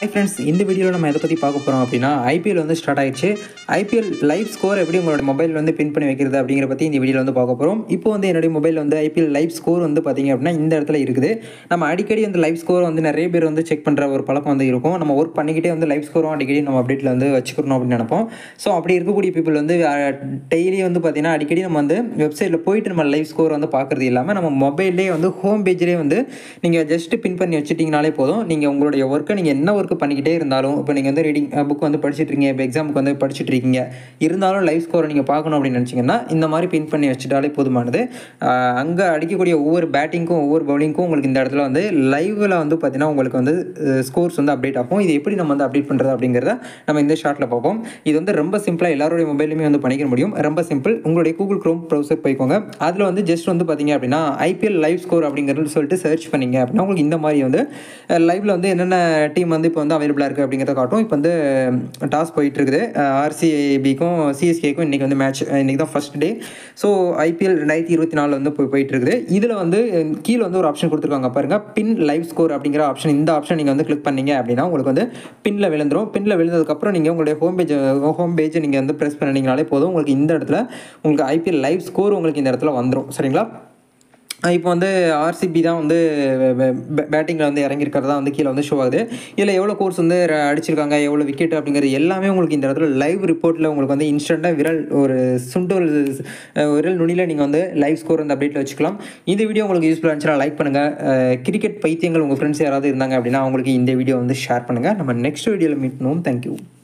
Hi friends, இந்த வீடியோவில் நம்ம எதை பற்றி பார்க்க போகிறோம் அப்படின்னா ஐபிஎல் வந்து ஸ்டார்ட் ஆயிடுச்சு. ஐபிஎல் லைவ் ஸ்கோர் எப்படி உங்களோட மொபைல் வந்து பின் பண்ணி வைக்கிறது அப்படிங்கிற பற்றி இந்த வீடியோவில் வந்து பார்க்க போகிறோம். இப்போ வந்து என்னுடைய மொபைல் வந்து ஐபிஎல் லைவ் ஸ்கோர் வந்து பார்த்திங்க அப்படின்னா இந்த இடத்துல இருக்குது. நம்ம அடிக்கடி வந்து லைவ் ஸ்கோர் வந்து நிறைய பேர் வந்து செக் பண்ணுற ஒரு பழக்கம் வந்து இருக்கும். நம்ம ஒர்க் பண்ணிக்கிட்டே வந்து லைவ் ஸ்கோரும் அடிக்கடி நம்ம அப்டேட்டில் வந்து வச்சுக்கணும் அப்படின்னு நினைப்போம். ஸோ அப்படி இருக்கக்கூடிய பீப்புள் வந்து டெய்லி வந்து பார்த்திங்கன்னா அடிக்கடி நம்ம வந்து வெப்சைட்டில் போயிட்டு நம்ம லைவ் ஸ்கோர் வந்து பார்க்குறது இல்லாமல் நம்ம மொபைல்லே வந்து ஹோம் பேஜ்லேயே வந்து நீங்கள் ஜஸ்ட் பின் பண்ணி வச்சுட்டிங்கனாலே போதும். நீங்கள் உங்களுடைய ஒர்க்கை நீங்கள் என்ன ஒர்க்கு பண்ணிக்கிட்டே இருந்தாலும், இப்போ நீங்கள் வந்து ரீடிங் புக் வந்து படிச்சுட்டு இருக்கீங்க, இப்போ எக்ஸாமுக்கு வந்து படிச்சுட்டு இருக்கீங்க, இருந்தாலும் லைவ் ஸ்கோரை நீங்கள் பார்க்கணும் அப்படின்னு நினச்சிங்கன்னா இந்த மாதிரி பின் பண்ணி வச்சுட்டாலே போதுமானது. அங்கே அடிக்கக்கூடிய ஒவ்வொரு பேட்டிங்க்கும் ஒவ்வொரு பவுலிங்க்கும் உங்களுக்கு இந்த இடத்துல வந்து லைவில் வந்து பார்த்தீங்கன்னா உங்களுக்கு வந்து ஸ்கோர்ஸ் வந்து அப்டேட் ஆகும். இது எப்படி நம்ம வந்து அப்டேட் பண்ணுறது அப்படிங்கிறத நம்ம இந்த ஷார்ட்டில் பார்ப்போம். இது வந்து ரொம்ப சிம்பிளாக எல்லாருடைய மொபைலுமே வந்து பண்ணிக்க முடியும். ரொம்ப சிம்பிள். உங்களுடைய கூகுள் க்ரோம் ப்ரௌசர் போய்க்கோங்க. அதில் வந்து ஜஸ்ட் வந்து பார்த்தீங்க அப்படின்னா ஐபிஎல் லைவ் ஸ்கோர் அப்படிங்கிறது சொல்லிட்டு சர்ச் பண்ணிங்க அப்படின்னா உங்களுக்கு இந்த மாதிரி வந்து லைவில் வந்து என்னென்ன டீம் வந்து இப்போ வந்து அவைலபிளாக இருக்குது அப்படிங்கிறத காட்டும். இப்போ வந்து டாஸ் போயிட்டு இருக்குது. ஆர்சிபிக்கும் சிஎஸ்கேக்கும் இன்றைக்கி வந்து மேட்ச். இன்றைக்கி தான் ஃபர்ஸ்ட் டே. ஸோ ஐபிஎல் 2024 வந்து போயிட்டு இருக்குது. இதில் வந்து கீழே வந்து ஒரு ஆப்ஷன் கொடுத்துருக்காங்க பாருங்கள், பின் லைவ் ஸ்கோர் அப்படிங்கிற ஆப்ஷன். இந்த ஆப்ஷன் நீங்கள் வந்து கிளிக் பண்ணீங்க அப்படின்னா உங்களுக்கு வந்து பின்னில் விழுந்துடும். பின்னில் விழுந்ததுக்கப்புறம் நீங்கள் உங்களுடைய ஹோம் பேஜை நீங்கள் வந்து ப்ரெஸ் பண்ணிங்கனாலே போதும். உங்களுக்கு இந்த இடத்துல உங்களுக்கு ஐபிஎல் லைவ் ஸ்கோர் உங்களுக்கு இந்த இடத்துல வந்துடும். சரிங்களா? இப்போ வந்து ஆர்சிபி தான் வந்து பேட்டிங்கில் வந்து இறங்கியிருக்கிறதா வந்து கீழே வந்து ஷோ ஆகுது. இதில் எவ்வளோ கோர்ஸ் வந்து அடிச்சிருக்காங்க, எவ்வளோ விக்கெட் அப்படிங்கிறது எல்லாமே உங்களுக்கு இந்த இடத்துல லைவ் ரிப்போர்ட்டில் உங்களுக்கு வந்து இன்ஸ்டண்ட்டாக விரல் நுனியில் நீங்கள் வந்து லைவ் ஸ்கோர் வந்து அப்டேட்டில் வச்சுக்கலாம். இந்த வீடியோ உங்களுக்கு யூஸ்ஃபுல்லாக இருந்துச்சுன்னா லைக் பண்ணுங்கள். கிரிக்கெட் பைத்தியங்கள் உங்கள் ஃப்ரெண்ட்ஸ் யாராவது இருந்தாங்க அப்படின்னா அவங்களுக்கு இந்த வீடியோ வந்து ஷேர் பண்ணுங்கள். நம்ம நெக்ஸ்ட் வீடியோவில் மீட் பண்ணுவோம். தேங்க்யூ.